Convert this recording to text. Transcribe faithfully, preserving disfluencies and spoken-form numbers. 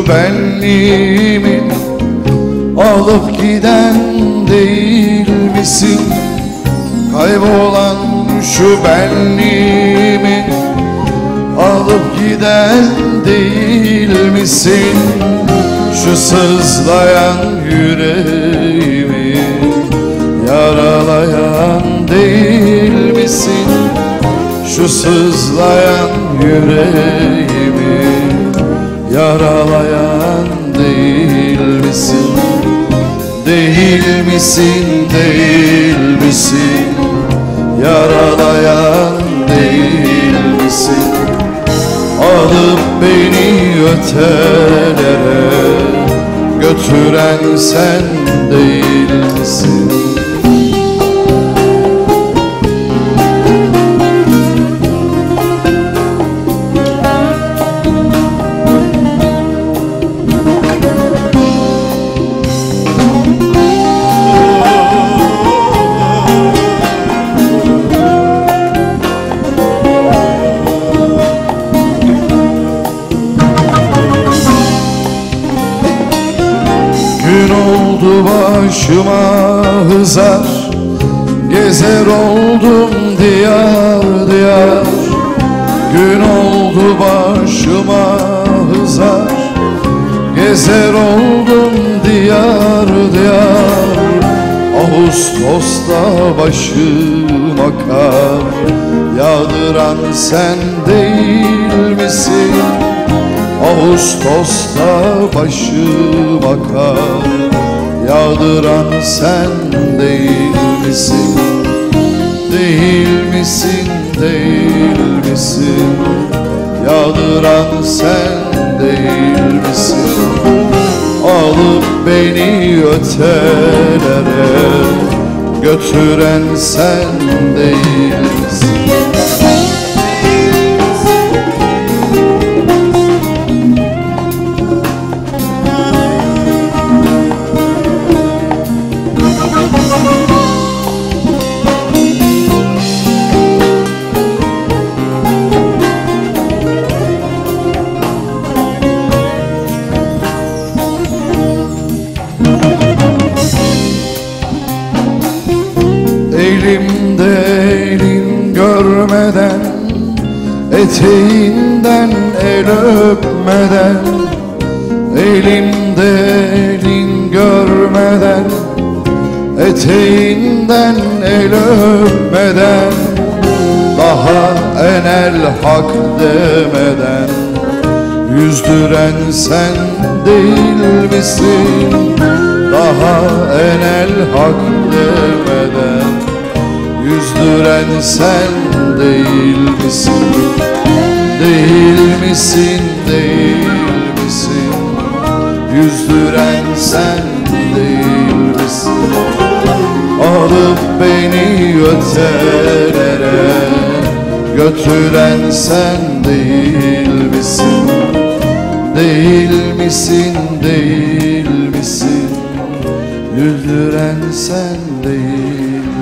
benliğimi alıp giden değil misin? Kaybolan şu benliğimi alıp giden değil misin? Şu sızlayan yüreğimi yaralayan değil misin? Şu sızlayan yüreğimi yaralayan değil misin? Değil misin, değil misin? Yaralayan değil misin? Alıp beni ötelere götüren sen değil misin? Gün oldu başıma hızar, gezer oldum diyar diyar. Gün oldu başıma hızar, gezer oldum diyar diyar. Ağustos'ta başıma kar yağdıran sen değil misin? Ağustos'ta başıma kar yağdıran sen değil misin? Değil misin, değil misin? Yağdıran sen değil misin? Alıp beni ötelere götüren sen değil misin? Elimde elin görmeden, eteğinden el öpmeden. Elimde elin görmeden, eteğinden el öpmeden. Daha enel hak demeden yüzdüren sen değil misin? Daha enel hak demeden yüzdüren sen değil misin? Değil misin, değil misin? Yüzdüren sen değil misin? Alıp beni ötelere götüren sen değil misin? Değil misin, değil misin? Yüzdüren sen değil misin?